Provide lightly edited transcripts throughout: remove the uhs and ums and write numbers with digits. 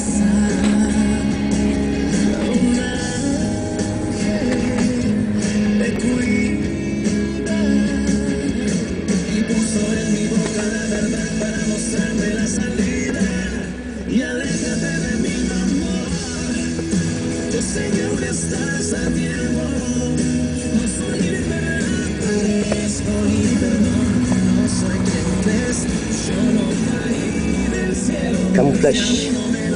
Camuflaje.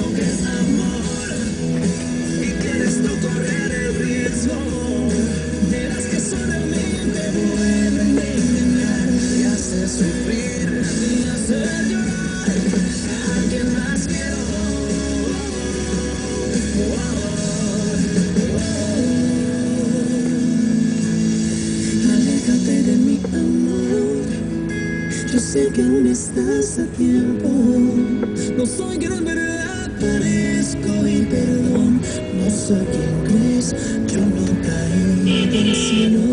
Aléjate de mi amor, yo sé que aún estás a tiempo. No soy quien en verdad parezco y perdón, no soy quien crees, yo no caí del cielo.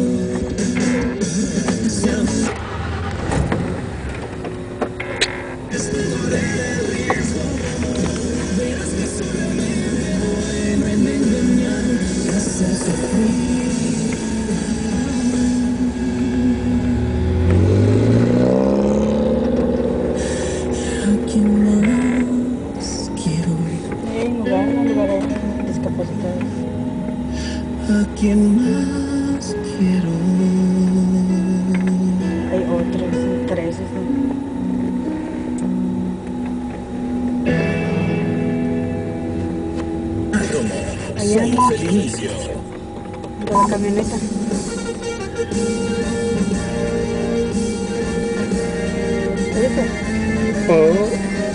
Estoy correr el riesgo, verás que solamente bueno en engañar y hacer sufrir. ¿A quién más quiero? Hay un lugar de discapacitados. ¿A quién más quiero? Hay otros, son 13, ¿no? Allá Somos el inicio. de la camioneta. ¿Viste? Oh.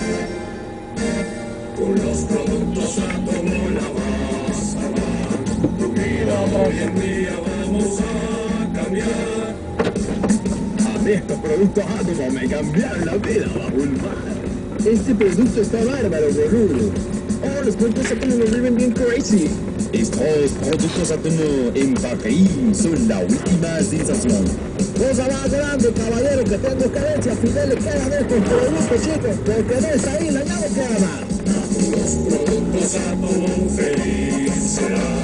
Con los productos Atomo la vas a amar. Tu vida hoy en día vamos a cambiar. A mí estos productos Atomo me cambiaron la vida bajo el mar. Este producto está bárbaro, boludo. Oh, los productos Atomo nos viven bien crazy. Estos productos Atomo en Paquín son la última sensación. Cosa más grande, caballero, que tengo carencia, Fidel, cada vez con productos, chicos, porque de esa isla ya no queda más. Los productos Atomo feliz será.